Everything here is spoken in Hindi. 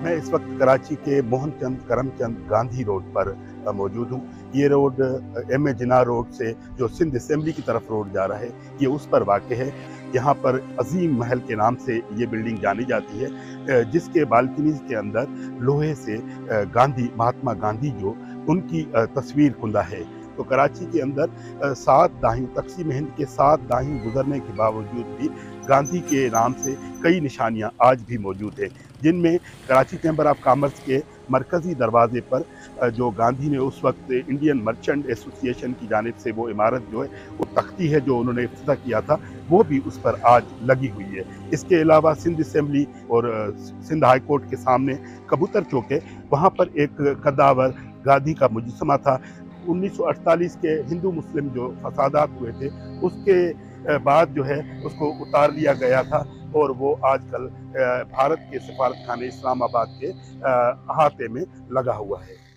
मैं इस वक्त कराची के मोहनचंद करमचंद गांधी रोड पर मौजूद हूँ। ये रोड एम.ए. जिन्ना रोड से जो सिंध असेंबली की तरफ रोड जा रहा है, ये उस पर वाक़ है। यहाँ पर अजीम महल के नाम से ये बिल्डिंग जानी जाती है, जिसके बालकनीज के अंदर लोहे से महात्मा गांधी जो उनकी तस्वीर कुंदा है। तो कराची के अंदर 7 दाहियों तक़सीम हिंद के 7 दाहियों गुजरने के बावजूद भी गांधी के नाम से कई निशानियां आज भी मौजूद हैं, जिनमें कराची चैम्बर ऑफ कॉमर्स के मरकज़ी दरवाजे पर जो गांधी ने उस वक्त इंडियन मर्चेंट एसोसिएशन की जानिब से वो इमारत जो है, वो तख्ती है जो उन्होंने इफ्तिताह किया था, वो भी उस पर आज लगी हुई है। इसके अलावा सिंध असेंबली और सिंध हाई कोर्ट के सामने कबूतर चौक है, वहाँ पर एक कद्दावर गांधी का मुजस्समा था। 1948 के हिंदू मुस्लिम जो फसादात हुए थे, उसके बाद जो है उसको उतार लिया गया था और वो आजकल भारत के सफारतखाने इस्लामाबाद के अहाते में लगा हुआ है।